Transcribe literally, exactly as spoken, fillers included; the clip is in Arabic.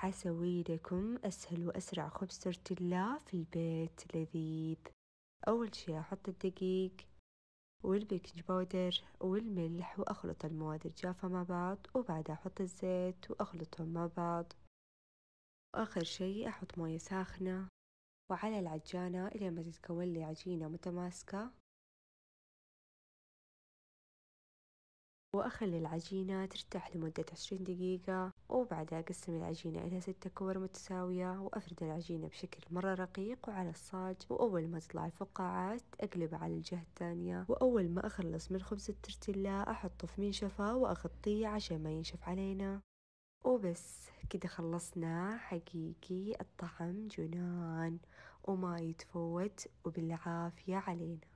حسوي لكم أسهل وأسرع خبز تورتيلا في البيت لذيذ. أول شي أحط الدقيق والبيكنج باودر والملح وأخلط المواد الجافة مع بعض، وبعدها أحط الزيت وأخلطهم مع بعض، وآخر شي أحط موية ساخنة وعلى العجانة إلى ما تتكون لي عجينة متماسكة، وأخلي العجينة ترتاح لمدة عشرين دقيقة، وبعدها أقسم العجينة إلى ستة كور متساوية وأفرد العجينة بشكل مرة رقيق وعلى الصاج، وأول ما تطلع الفقاعات أقلبها على الجهة الثانية، وأول ما أخلص من خبز التورتيلا أحطه في منشفة وأغطيه عشان ما ينشف علينا. وبس كده خلصنا، حقيقي الطعم جنان وما يتفوت وبالعافية علينا.